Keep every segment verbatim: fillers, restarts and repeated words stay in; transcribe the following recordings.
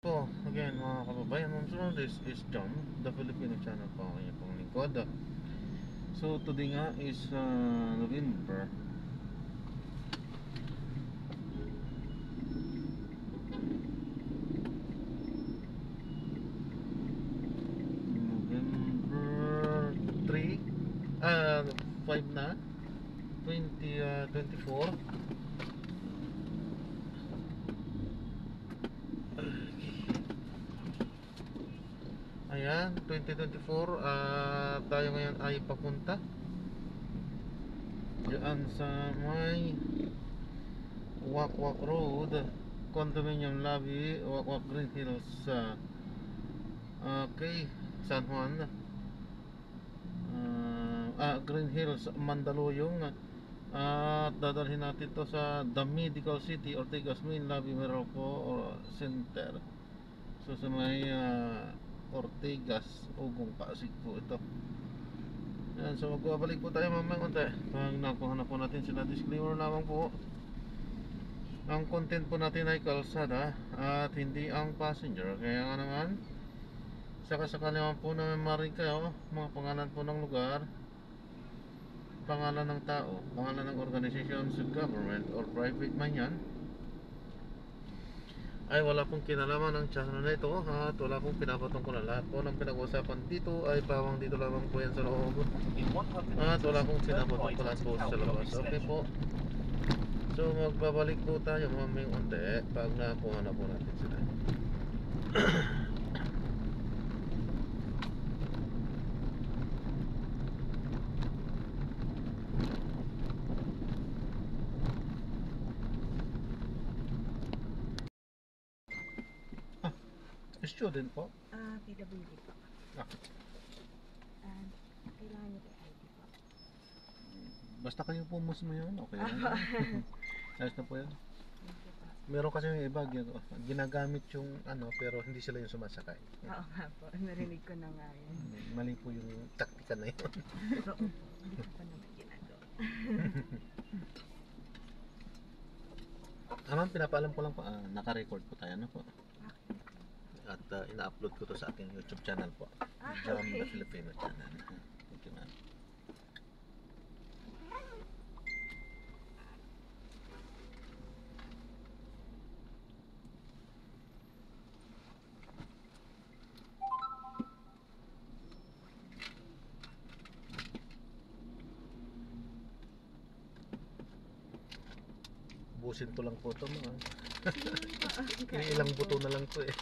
Po, again mga kababayan, ma'am sir, this is John, the Filipino channel po ang inyong pong lingkod. So today nga is uh, November November three, ah, five na twenty twenty-four. Ayan, twenty twenty-four, uh, tayo ngayon ay papunta diyan sa may Wakwak Road, Condominium Lobby, Wakwak Green Hills, uh, okay, San Juan, uh, ah, Green Hills, Mandaluyong. At dadalhin natin to sa The Medical City, Ortigas Main Lobby, Meralco Center. So sa may uh, Ortigas, Ugong, Pasig po ito. Yan, so magbabalik po tayo mamaya konti. Pag nakuha na po natin sila, disclaimer lamang po, ang content po natin ay kalsada at hindi ang passenger. Kaya nga naman, sakasakali naman po na marinig kayo mga pangalan po ng lugar, pangalan ng tao, pangalan ng organization, government or private man yan, ay wala pong kinalaman ng channel na ito at wala pong pinapatungkulan. Lahat po ng pinag-uusapan dito ay pawang dito lamang po yan sa loob at wala pong pinapatungkulan po sa labas. Okay po, so magbabalik po tayo maming unti pag nakuha na po natin sila. Student po? Ah, P W D po. Ah. And kailangan niyo kay I D po. Basta kayo po mismo yun, okay lang. Ayos na po yan. Thank you po. Meron kasi yung iba, ginagamit yung ano, pero hindi sila yung sumasakay. Oo nga po, narinig ko na nga yun. Mali po yung taktika na yun. Oo po, hindi ko pa naman ginagawa. Aman, pinapaalam ko lang po, ah, naka-record po tayo, ano po. Okay. At uh, ina-upload ko to sa aking YouTube channel po. Ah, John, okay. the Filipino channel. Thank you, ma'am. Busin ko lang po ito, mga. Ilang buto na lang po eh.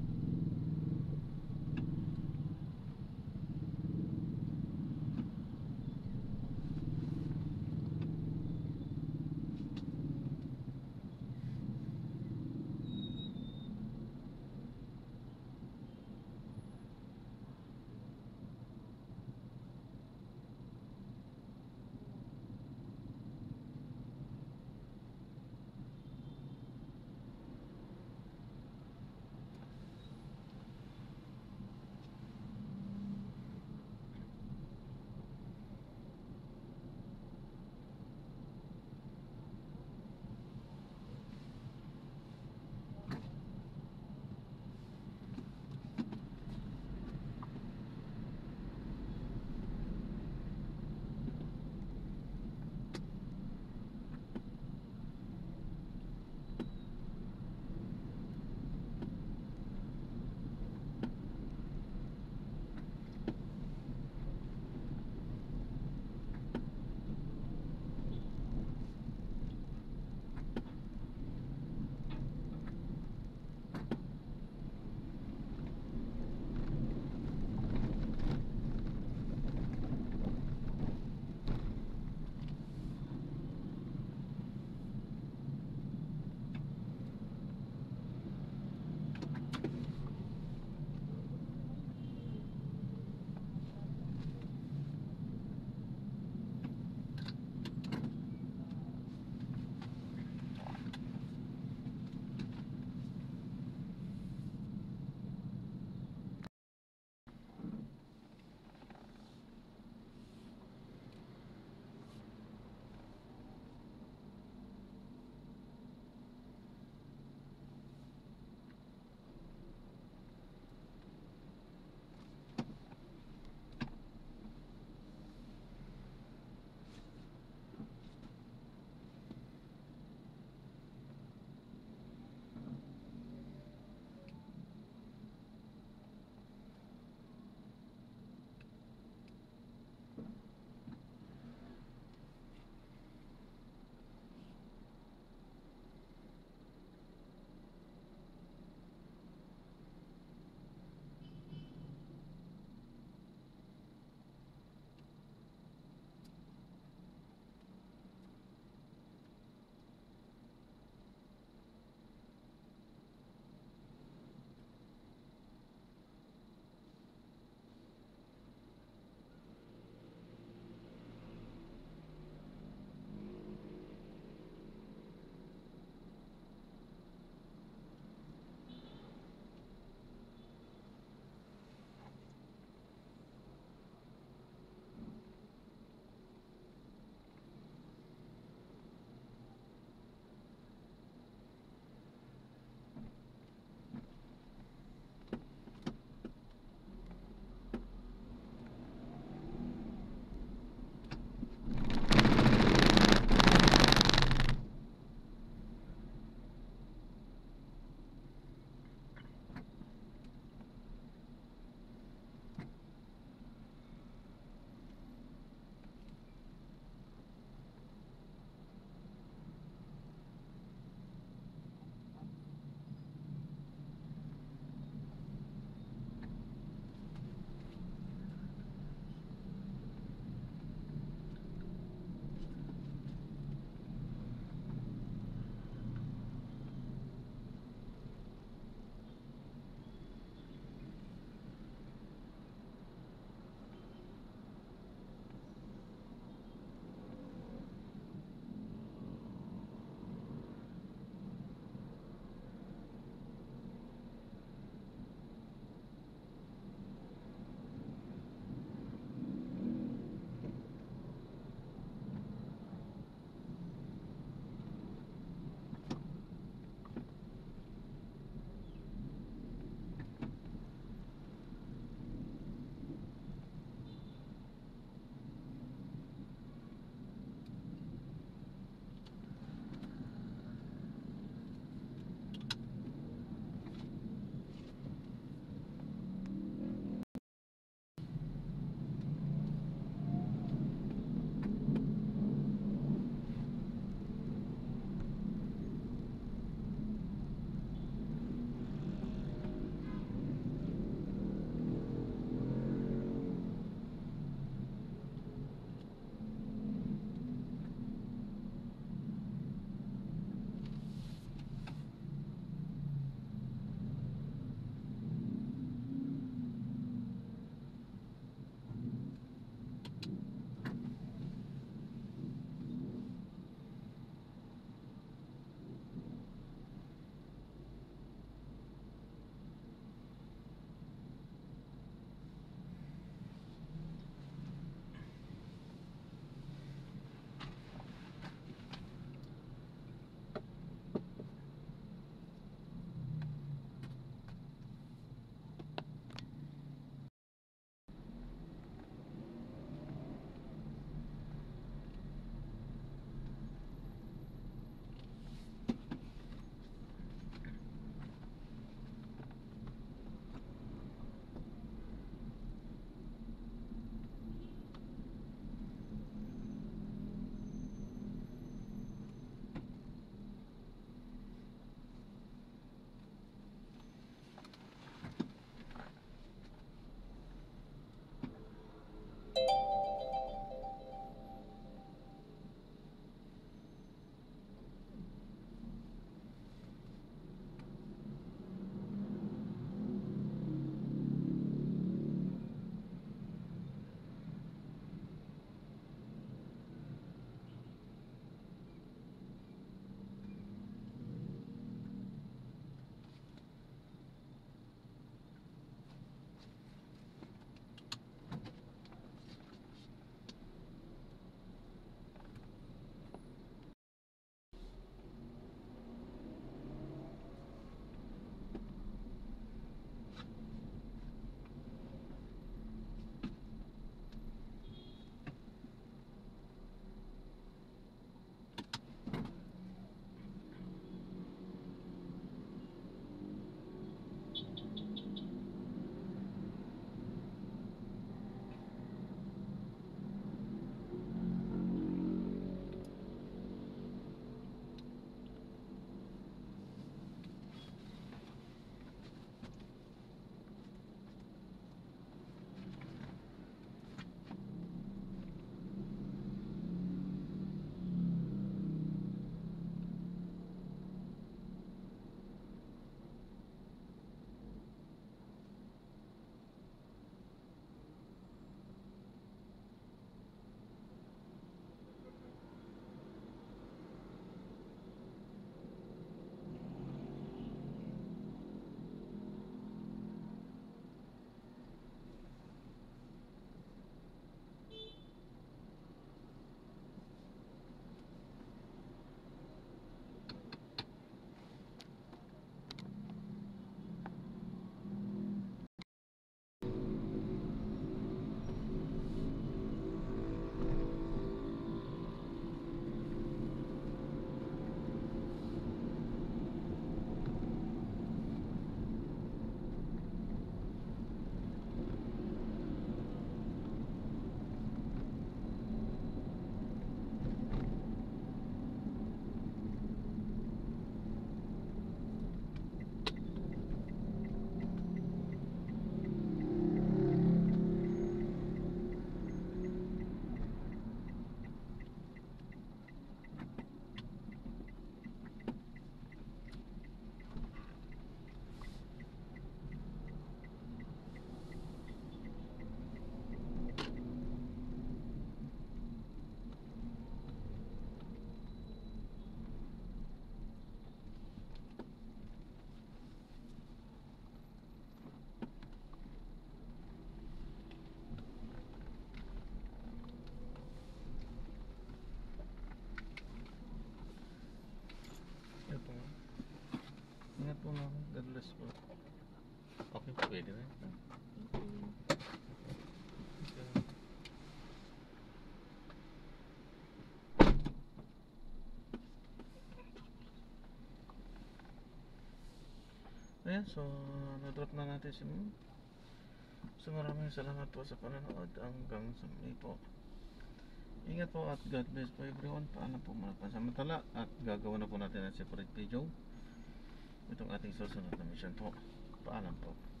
Ayan, so na-drop na natin si Ma'am. So maraming salamat po sa panonood. Hanggang sa muli po. Ingat po at God bless po everyone. Paalam po mga pansamantala. At gagawa na po natin ang separate video. Itong ating susunod na mission po. Paalam po.